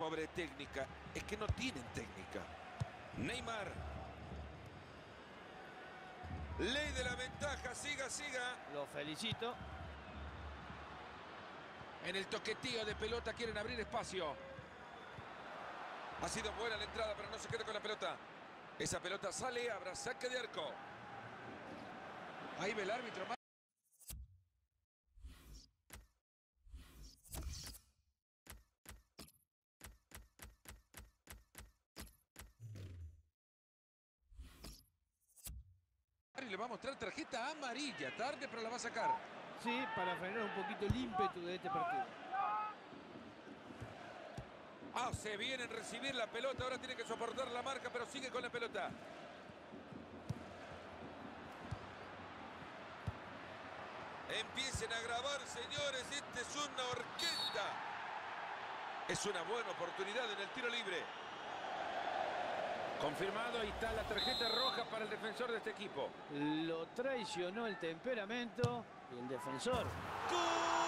sobre técnica, es que no tienen técnica. Neymar. Ley de la ventaja, siga, siga. Lo felicito. En el toquetío de pelota quieren abrir espacio. Ha sido buena la entrada, pero no se queda con la pelota. Esa pelota sale, habrá saque de arco. Ahí ve el árbitro. Y le va a mostrar tarjeta amarilla. Tarde, pero la va a sacar. Sí, para frenar un poquito el ímpetu de este partido. Hace bien en recibir la pelota. Ahora tiene que soportar la marca, pero sigue con la pelota. Empiecen a grabar, señores. Esta es una orquesta. Es una buena oportunidad en el tiro libre. Confirmado, ahí está la tarjeta roja para el defensor de este equipo. Lo traicionó el temperamento y el defensor. ¡Gol!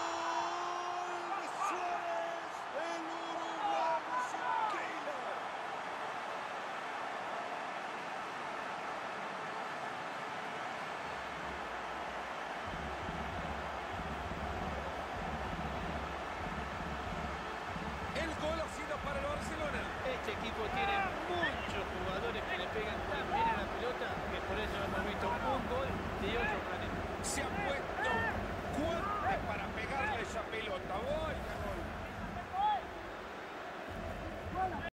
¡Suárez! ¡El uruguayo es un killer! El gol ha sido para el Barcelona. Este equipo tiene muchos jugadores que le pegan con